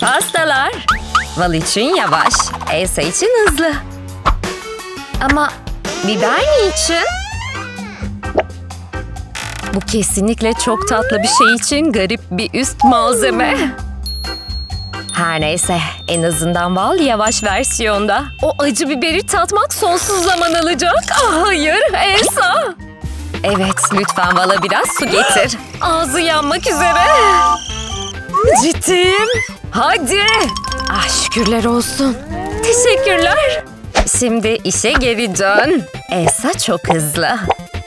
pastalar. Val için yavaş, Elsa için hızlı. Ama biber niçin? Bu kesinlikle çok tatlı bir şey için garip bir üst malzeme. Her neyse, en azından Val yavaş versiyonda. O acı biberi tatmak sonsuz zaman alacak. Ah, hayır, Elsa. Evet, lütfen Val'a biraz su getir. Ağzı yanmak üzere. Ciddiyim. Hadi. Ah, şükürler olsun. Teşekkürler. Şimdi işe geri dön. Elsa çok hızlı.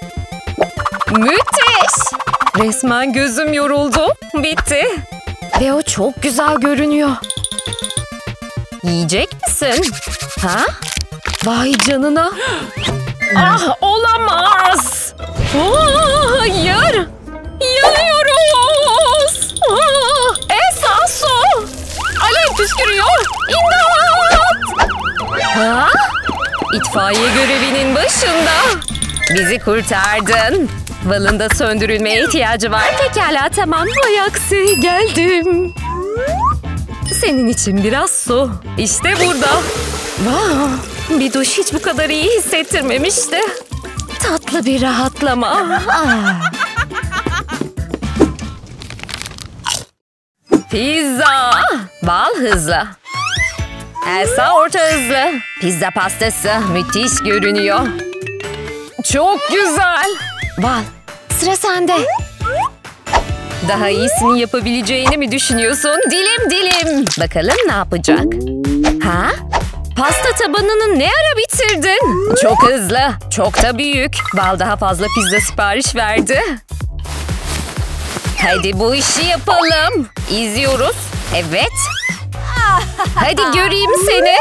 Müthiş. Resmen gözüm yoruldu. Bitti. Ve o çok güzel görünüyor. Yiyecek misin? Ha? Vay canına. Ah, olamaz. Hayır. Yanıyoruz. Elsa, su. Alev püskürüyor. İmdat. Ha? İtfaiye görevinin başında. Bizi kurtardın. Val'ın da söndürülmeye ihtiyacı var. Pekala, tamam. Vay aksi, geldim. Senin için biraz su. İşte burada. Wow, bir duş hiç bu kadar iyi hissettirmemişti. Tatlı bir rahatlama. Pizza. Val hızlı. Elsa orta hızlı. Pizza pastası müthiş görünüyor. Çok güzel. Val, sıra sende. Daha iyisini yapabileceğini mi düşünüyorsun? Dilim dilim. Bakalım ne yapacak? Ha? Pasta tabanını ne ara bitirdin? Çok hızlı, çok da büyük. Val daha fazla pizza sipariş verdi. Hadi bu işi yapalım. İzliyoruz. Evet. Hadi göreyim seni.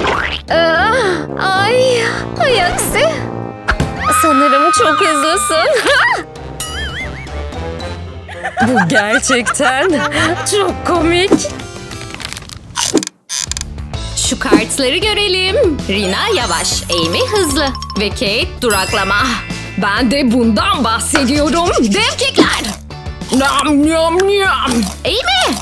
Ay aksi. Sanırım çok hızlısın. Bu gerçekten çok komik. Şu kartları görelim. Rina yavaş, Amy hızlı ve Kate duraklama. Ben de bundan bahsediyorum. Dev kekler. Nam nam nam. Amy!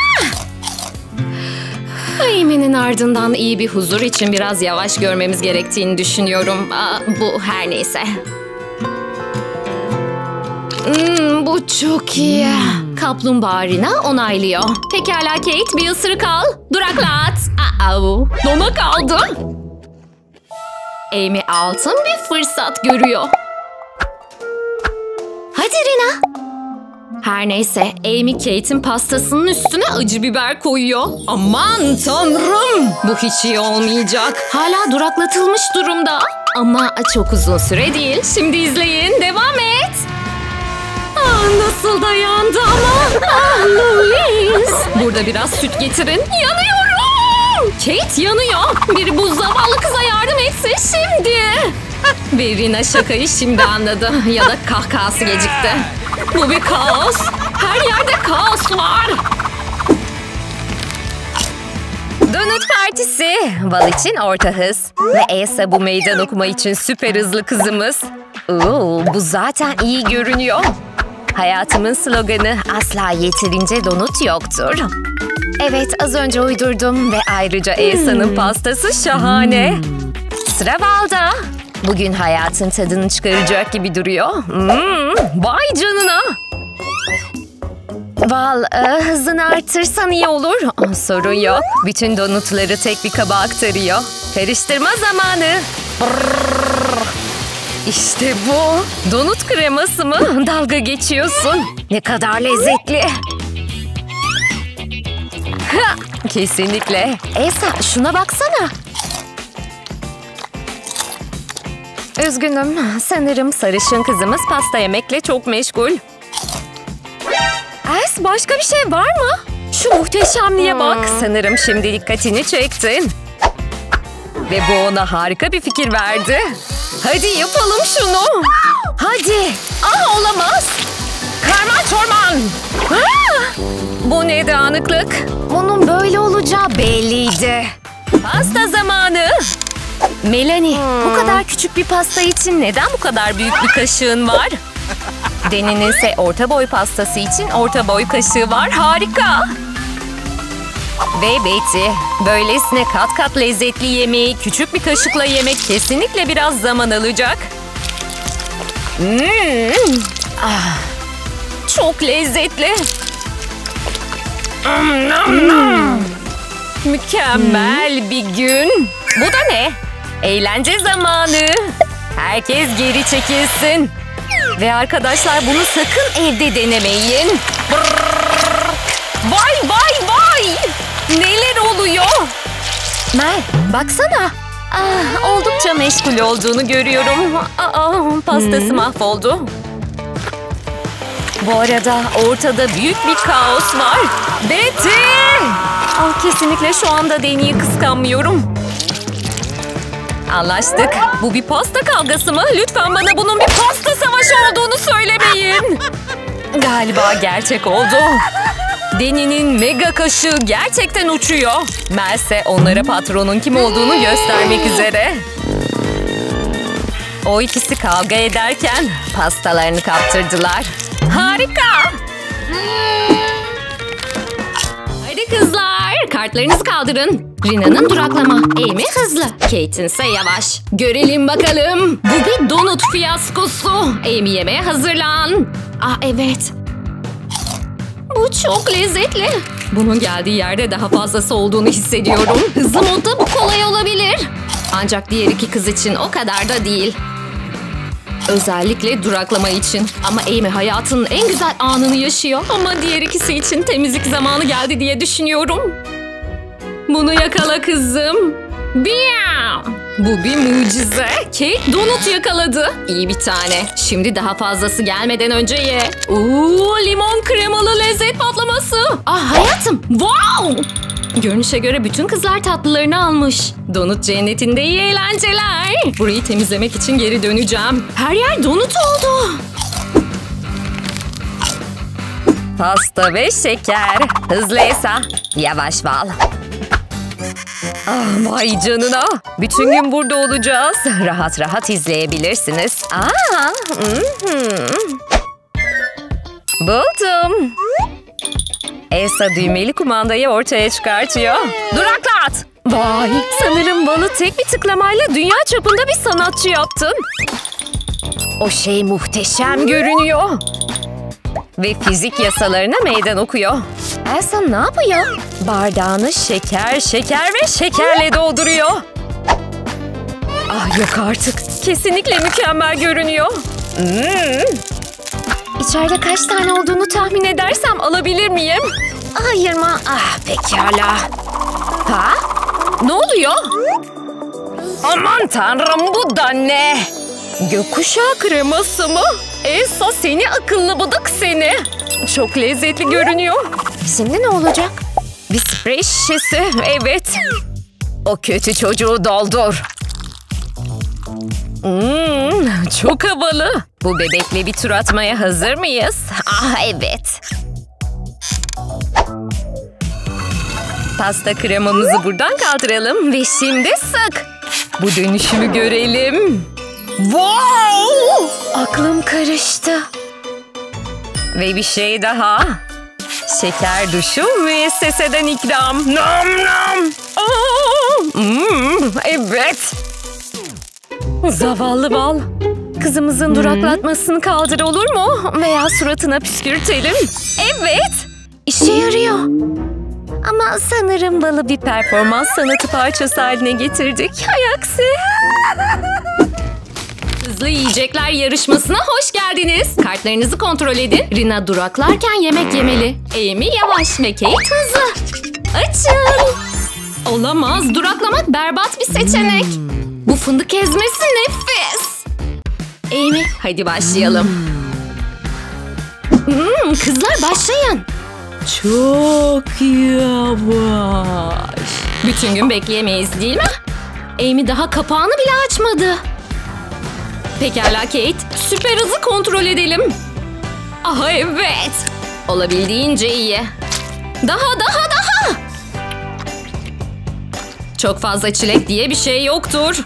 Amy'nin ardından iyi bir huzur için biraz yavaş görmemiz gerektiğini düşünüyorum. Bu her neyse. Bu çok iyi. Kaplumbağa Rina onaylıyor. Pekala Kate, bir ısırık al. Duraklat. Dona kaldı. Amy altın bir fırsat görüyor. Hadi Rina. Her neyse, Amy Kate'in pastasının üstüne acı biber koyuyor. Aman tanrım! Bu hiç iyi olmayacak. Hala duraklatılmış durumda. Ama çok uzun süre değil. Şimdi izleyin, devam et. Nasıl dayandı ama. Louise. Burada biraz süt getirin. Yanıyorum. Kate yanıyor. Biri bu zavallı kıza yardım etsin şimdi. Ve Rina şakayı şimdi anladı. Ya da kahkahası gecikti. Bu bir kaos. Her yerde kaos var. Donut partisi. Val için orta hız. Ve Elsa bu meydan okuma için süper hızlı kızımız. Bu zaten iyi görünüyor. Hayatımın sloganı asla yeterince donut yoktur. Evet, az önce uydurdum ve ayrıca Elsa'nın pastası şahane. Sıra Val'da. Bugün hayatın tadını çıkaracak gibi duruyor. Vay canına. Val, hızını artırsan iyi olur. Sorun yok. Bütün donutları tek bir kaba aktarıyor. Karıştırma zamanı. İşte bu. Donut kreması mı? Dalga geçiyorsun. Ne kadar lezzetli. Kesinlikle. Elsa, şuna baksana. Üzgünüm. Sanırım sarışın kızımız pasta yemekle çok meşgul. Els, başka bir şey var mı? Şu muhteşemliğe bak. Sanırım şimdi dikkatini çektin. Ve bu ona harika bir fikir verdi. Hadi yapalım şunu. Hadi. Olamaz. Karman çorman. Bu ne dağınıklık? Bunun böyle olacağı belliydi. Pasta zamanı. Melanie, bu kadar küçük bir pasta için neden bu kadar büyük bir kaşığın var? Deni'nin ise orta boy pastası için orta boy kaşığı var. Harika. Ve Betty, böylesine kat kat lezzetli yemeği küçük bir kaşıkla yemek kesinlikle biraz zaman alacak. Çok lezzetli. Mükemmel bir gün. Bu da ne? Eğlence zamanı. Herkes geri çekilsin. Ve arkadaşlar bunu sakın evde denemeyin. Vay vay vay! Neler oluyor? Mel, baksana. Oldukça meşgul olduğunu görüyorum. Pastası mahvoldu. Bu arada ortada büyük bir kaos var. Betty! Kesinlikle şu anda Deni'yi kıskanmıyorum. Anlaştık. Bu bir pasta kavgası mı? Lütfen bana bunun bir pasta savaşı olduğunu söylemeyin. Galiba gerçek oldu. Deni'nin mega kaşığı gerçekten uçuyor. Mel ise onlara patronun kim olduğunu göstermek üzere. O ikisi kavga ederken pastalarını kaptırdılar. Harika! Hadi kızlar, kartlarınızı kaldırın. Rina'nın duraklama, Amy hızlı, Kate'in ise yavaş. Görelim bakalım. Bu bir donut fiyaskosu. Amy yemeğe hazırlan. Evet. Bu çok lezzetli. Bunun geldiği yerde daha fazlası olduğunu hissediyorum. Hızlı modda bu kolay olabilir. Ancak diğer iki kız için o kadar da değil. Özellikle duraklama için. Ama Amy hayatının en güzel anını yaşıyor. Ama diğer ikisi için temizlik zamanı geldi diye düşünüyorum. Bunu yakala kızım. Bu bir mucize. Kate donut yakaladı. İyi bir tane. Şimdi daha fazlası gelmeden önce ye. Limon kremalı lezzet patlaması. Hayatım. Wow! Görünüşe göre bütün kızlar tatlılarını almış. Donut cennetinde iyi eğlenceler. Burayı temizlemek için geri döneceğim. Her yer donut oldu. Pasta ve şeker. Hızlı Esa. Yavaş Val. Vay canına. Bütün gün burada olacağız. Rahat rahat izleyebilirsiniz. Buldum. Elsa düğmeli kumandayı ortaya çıkartıyor. Duraklat! Vay, sanırım Val'ı tek bir tıklamayla dünya çapında bir sanatçı yaptın. O şey muhteşem görünüyor. Ve fizik yasalarına meydan okuyor. Elsa ne yapıyor? Bardağını şeker ve şekerle dolduruyor. Yok artık. Kesinlikle mükemmel görünüyor. İçeride kaç tane olduğunu tahmin edersem alabilir miyim? Hayır mı? Pekala. Ne oluyor? Aman tanrım, bu da ne? Gökkuşağı kreması mı? Elsa seni akıllı bıdık seni. Çok lezzetli görünüyor. Şimdi ne olacak? Bir sprey şişesi. Evet. O kötü çocuğu doldur. Çok havalı. Bu bebekle bir tur atmaya hazır mıyız? Evet. Pasta kremamızı buradan kaldıralım ve şimdi sık. Bu dönüşümü görelim. Wow! Aklım karıştı. Ve bir şey daha. Şeker duşu müesseseden ikram. Nam nam. Evet. Zavallı Val. Kızımızın duraklatmasını kaldır, olur mu? Veya suratına püskürtelim. Evet. İşe yarıyor. Ama sanırım Val'ı bir performans sanatı parçası haline getirdik. Hay aksi. Hızlı yiyecekler yarışmasına hoş geldiniz. Kartlarınızı kontrol edin. Rina duraklarken yemek yemeli. Amy yavaş ve Kate hızlı. Açın. Olamaz. Duraklamak berbat bir seçenek. Bu fındık ezmesi nefis. Amy, hadi başlayalım. Kızlar başlayın. Çok yavaş. Bütün gün bekleyemeyiz değil mi? Amy daha kapağını bile açmadı. Pekala Kate, süper hızı kontrol edelim. Evet. Olabildiğince iyi. Daha. Çok fazla çilek diye bir şey yoktur.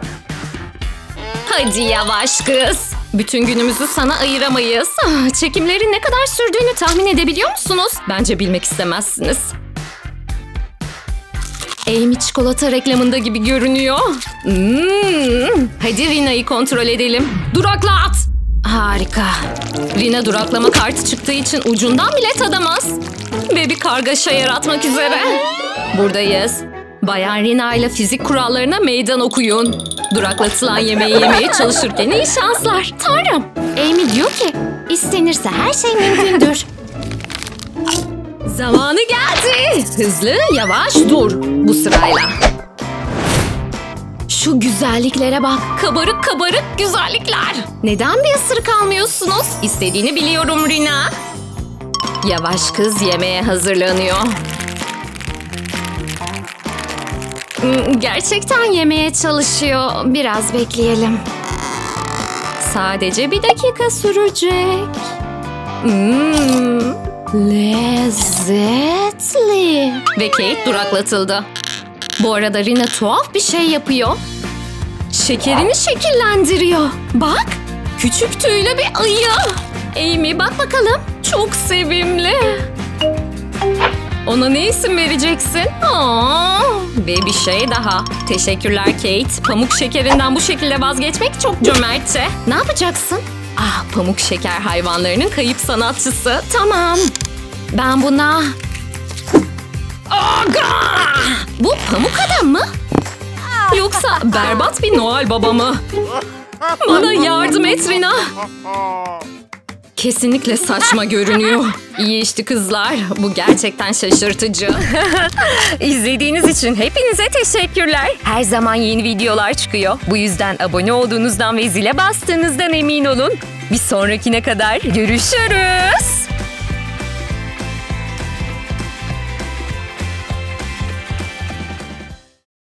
Hadi yavaş kız. Bütün günümüzü sana ayıramayız. Çekimlerin ne kadar sürdüğünü tahmin edebiliyor musunuz? Bence bilmek istemezsiniz. Amy çikolata reklamında gibi görünüyor. Hadi Rina'yı kontrol edelim. Duraklat! Harika. Rina duraklama kartı çıktığı için ucundan bile tadamaz. Ve bir kargaşa yaratmak üzere. Buradayız. Bayan Rina ile fizik kurallarına meydan okuyun. Duraklatılan yemeği yemeye çalışırken iyi şanslar. Tanrım. Amy diyor ki istenirse her şey mümkündür. Zamanı geldi. Hızlı, yavaş, dur. Bu sırayla. Şu güzelliklere bak. Kabarık kabarık güzellikler. Neden bir ısırık almıyorsunuz? İstediğini biliyorum Rina. Yavaş kız yemeğe hazırlanıyor. Gerçekten yemeye çalışıyor. Biraz bekleyelim. Sadece bir dakika sürecek. Lezzetli. Ve Kate duraklatıldı. Bu arada Rina tuhaf bir şey yapıyor. Şekerini şekillendiriyor. Bak, küçük tüylü bir ayı. Amy bak bakalım. Çok sevimli. Ona ne isim vereceksin? Ve bir şey daha. Teşekkürler Kate. Pamuk şekerinden bu şekilde vazgeçmek çok cömertçe. Ne yapacaksın? Pamuk şeker hayvanlarının kayıp sanatçısı. Tamam. Ben buna... Bu pamuk adam mı? Yoksa berbat bir Noel baba mı? Bana yardım et Rina. Kesinlikle saçma görünüyor. İyi işte kızlar. Bu gerçekten şaşırtıcı. İzlediğiniz için hepinize teşekkürler. Her zaman yeni videolar çıkıyor. Bu yüzden abone olduğunuzdan ve zile bastığınızdan emin olun. Bir sonrakine kadar görüşürüz.